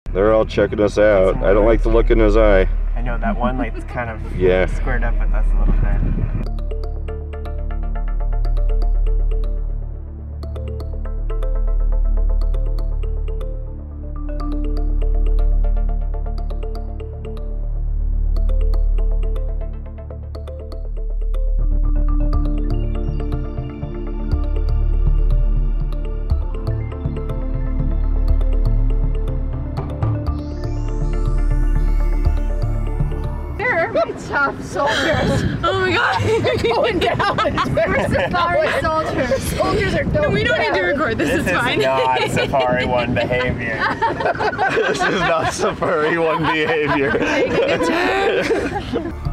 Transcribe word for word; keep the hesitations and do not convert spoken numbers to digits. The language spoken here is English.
They're all checking us out. I don't like the look in his eye. I know that one light's kind of yeah. squared up with us a little bit. Tough soldiers. Oh my god. They're going down. We're safari soldiers. Soldiers are going We don't down. need to record. This, this is, is fine. not Safari One behavior. This is not Safari One behavior.